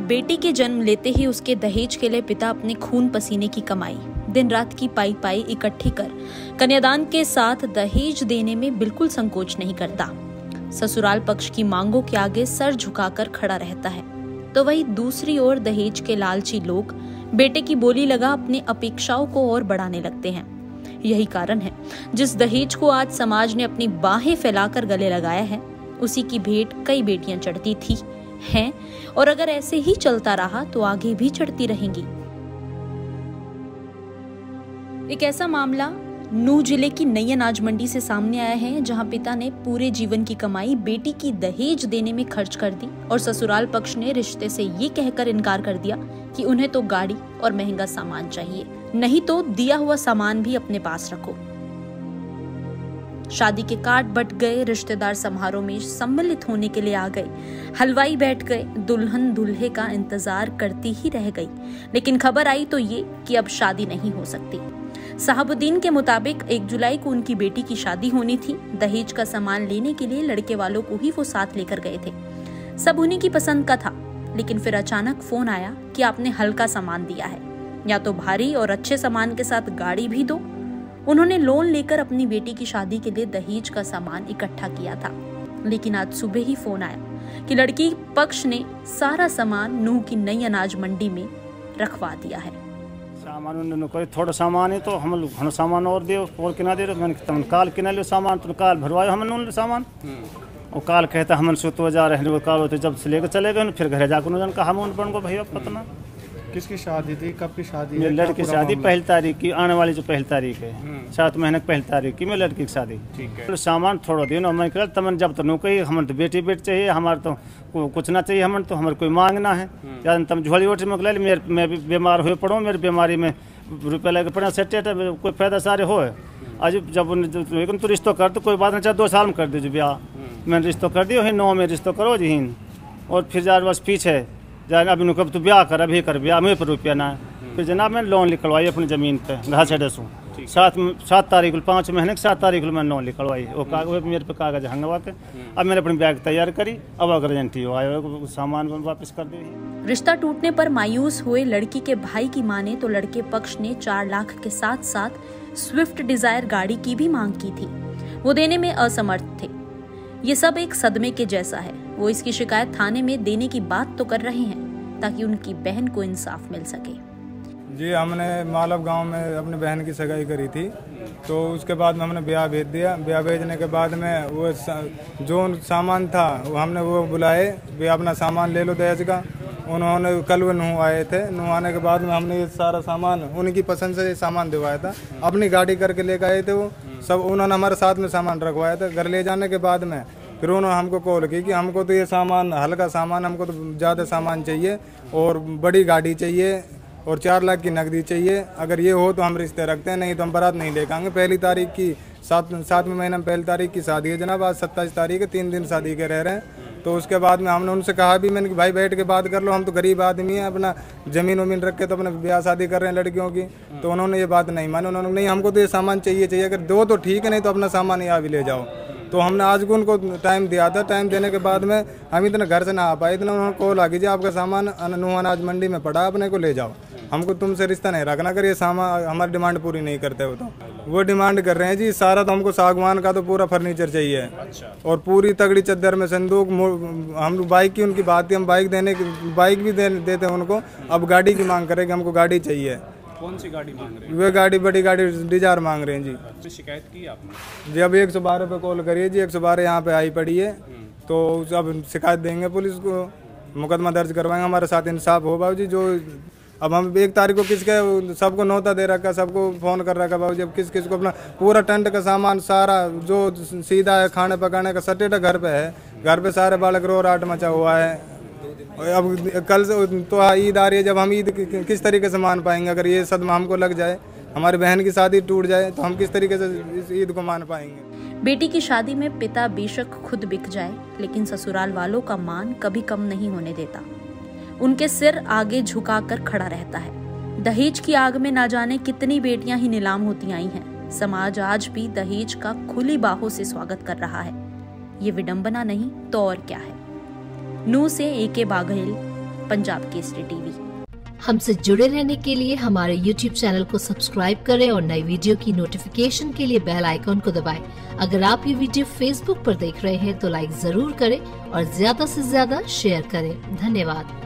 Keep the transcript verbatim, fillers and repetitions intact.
बेटी के जन्म लेते ही उसके दहेज के लिए पिता अपने खून पसीने की कमाई, दिन रात की पाई पाई इकट्ठी कर कन्यादान के साथ दहेज देने में बिल्कुल संकोच नहीं करता। ससुराल पक्ष की मांगों के आगे सर झुकाकर खड़ा रहता है, तो वही दूसरी ओर दहेज के लालची लोग बेटे की बोली लगा अपनी अपेक्षाओं को और बढ़ाने लगते हैं। यही कारण है जिस दहेज को आज समाज ने अपनी बाहें फैलाकर गले लगाया है, उसी की भेंट कई बेटियां चढ़ती थी, हैं और अगर ऐसे ही चलता रहा तो आगे भी चढ़ती रहेंगी। एक ऐसा मामला नूह जिले की नई अनाज मंडी से सामने आया है, जहां पिता ने पूरे जीवन की कमाई बेटी की दहेज देने में खर्च कर दी और ससुराल पक्ष ने रिश्ते से ये कहकर इनकार कर दिया कि उन्हें तो गाड़ी और महंगा सामान चाहिए, नहीं तो दिया हुआ सामान भी अपने पास रखो। शादी के कार्ड बट गए, रिश्तेदार समारोह में सम्मिलित होने के लिए आ गए, हलवाई बैठ गए, दुल्हन दूल्हे का इंतजार करती ही रह गई, लेकिन खबर आई तो ये कि अब शादी नहीं हो सकती। साहबुद्दीन के मुताबिक एक जुलाई को उनकी बेटी की शादी होनी थी। दहेज का सामान लेने के लिए लड़के वालों को ही वो साथ लेकर गए थे। सब उन्हीं की पसंद का था, लेकिन फिर अचानक फोन आया कि आपने हल्का सामान दिया है, या तो भारी और अच्छे सामान के साथ गाड़ी भी दो। उन्होंने लोन लेकर अपनी बेटी की शादी के लिए दहेज का सामान इकट्ठा किया था, लेकिन आज सुबह ही फोन आया कि लड़की पक्ष ने सारा सामान नूह की नई अनाज मंडी में रखवा दिया है। सामान उन्होंने कोई थोड़ा सामान है तो हम घना सामान और दे और किना दे मैंने तुम काल किना लो सामान, तुम काल भरवायो हमने सामान। और काल कहता हम सुतो जा रहे हैं, काल होते जब से लेकर चले गए फिर घर जाकर उन्होंने कहा हम उन को भैया पता किसकी शादी थी, कब की शादी? मेरी लड़की की शादी पहली तारीख की, आने वाली जो पहली तारीख है, सात महीने की पहली तारीख की मेरी लड़की की शादी। ठीक है। सामान थोड़ा दिन और मैं कह तमन जब तो नो कही हमें तो बेटी बेटी चाहिए, हमारे तो कुछ ना चाहिए, हमें तो हमारे कोई मांगना है या तुम झोली वोटी में ले मेरे मैं भी बीमार हुए पड़ो, मेरी बीमारी में रुपये लगे पड़ा सेटे कोई फायदा सारे हो। आज जब तो रिश्तों कर तो कोई बात नहीं, चाहे दो साल में कर दीजिए ब्याह, मैंने रिश्तों कर दियो नौ में रिश्तों करो जी, और फिर यार बस पीछे जाए अभी कब तो ब्याह कर अभी कर ब्याह मेरे पर रुपया ना है। फिर जनाब मैंने लोन निकलवाई अपनी ज़मीन पे घास छेड़े सू सात सात तारीख को पाँच महीने की सात तारीख को मैंने लोन निकलवाई, वो कागज मेरे पे कागज हंगवा के अब मैंने अपनी बैग तैयार करी, अब अगर एजेंटी हो आए सामान वापस कर दी। रिश्ता टूटने पर मायूस हुए लड़की के भाई की माने तो लड़के पक्ष ने चार लाख के साथ साथ स्विफ्ट डिजायर गाड़ी की भी मांग की थी, वो देने में असमर्थ थे। ये सब एक सदमे के जैसा है। वो इसकी शिकायत थाने में देने की बात तो कर रहे हैं ताकि उनकी बहन को इंसाफ मिल सके। जी हमने मालव गांव में अपनी बहन की सगाई करी थी, तो उसके बाद में हमने ब्याह भेज दिया। ब्याह भेजने के बाद में वो जो सामान था वो हमने वो बुलाए, भी अपना सामान ले लो दहेज का। उन्होंने कल वो नूह आए थे, नूह आने के बाद में हमने ये सारा सामान उनकी पसंद से सामान दिलवाया था, अपनी गाड़ी करके लेकर आए थे वो सब, उन्होंने हमारे साथ में सामान रखवाया था। घर ले जाने के बाद में फिर उन्होंने हमको कॉल की कि हमको तो ये सामान हल्का सामान, हमको तो ज़्यादा सामान चाहिए और बड़ी गाड़ी चाहिए और चार लाख की नकदी चाहिए। अगर ये हो तो हम रिश्ते रखते हैं, नहीं तो हम बारात नहीं लेकर आएंगे। पहली तारीख की सात सातवें महीने में पहली तारीख की शादी है जनाब, आज सत्ताईस तारीख है, तीन दिन शादी के रह रहे हैं। तो उसके बाद में हमने उनसे कहा भी मैंने कि भाई बैठ के बात कर लो, हम तो गरीब आदमी हैं, अपना ज़मीन वमीन रख के तो अपने ब्याह शादी कर रहे हैं लड़कियों की। तो उन्होंने ये बात नहीं मानी, उन्होंने नहीं हमको तो ये सामान चाहिए चाहिए, अगर दो तो ठीक है, नहीं तो अपना सामान यहाँ भी ले जाओ। तो हमने आज को उनको टाइम दिया था, टाइम देने के बाद में हम इतना घर से ना आ पाए, इतना उन्होंने कॉल आ गई आपका सामान नूह अनाज मंडी में पड़ा, अपने को ले जाओ, हमको तुमसे रिश्ता नहीं रखना, अगर ये सामान हमारी डिमांड पूरी नहीं करते हो तो। वो डिमांड कर रहे हैं जी सारा, तो हमको सागवान का तो पूरा फर्नीचर चाहिए। अच्छा। और पूरी तगड़ी चद्दर में संदूक, हम बाइक की उनकी बात थी, हम बाइक देने की बाइक भी दे, देते हैं उनको। अब गाड़ी की मांग करें कि हमको गाड़ी चाहिए। कौन सी गाड़ी मांग रहे हैं? वे गाड़ी बड़ी गाड़ी डिजायर मांग रहे हैं जी। तो शिकायत की आपने? जी अब एक सौ बारह पे कॉल करिए जी, एक सौ बारह यहाँ पे आई पड़ी है, तो अब शिकायत देंगे पुलिस को, मुकदमा दर्ज करवाएंगे, हमारे साथ इंसाफ हो बाबू जी। जो अब हम एक तारीख को किसके सबको नौता दे रखा, सबको फ़ोन कर रखा बाबू जी, अब किस किस को अपना पूरा टेंट का सामान सारा जो सीधा है खाने पकाने का सटेटा घर पे है, घर पे सारे बालक रो राट मचा हुआ है। अब कल से तो ईद आ रही है, जब हम ईद किस तरीके से मान पाएंगे? अगर ये सदमा हमको लग जाए, हमारी बहन की शादी टूट जाए, तो हम किस तरीके से इस ईद को मान पाएंगे? बेटी की शादी में पिता बेशक खुद बिक जाए, लेकिन ससुराल वालों का मान कभी कम नहीं होने देता। उनके सिर आगे झुकाकर खड़ा रहता है। दहेज की आग में ना जाने कितनी बेटियां ही नीलाम होती आई हैं। समाज आज भी दहेज का खुली बाहों से स्वागत कर रहा है। ये विडंबना नहीं तो और क्या है। नूह से ए के बाघेल, पंजाब केसरी टीवी। हमसे जुड़े रहने के लिए हमारे यूट्यूब चैनल को सब्सक्राइब करें और नई वीडियो की नोटिफिकेशन के लिए बेल आइकॉन को दबाएं। अगर आप ये वीडियो फेसबुक पर देख रहे हैं तो लाइक जरूर करें और ज्यादा से ज्यादा शेयर करें। धन्यवाद।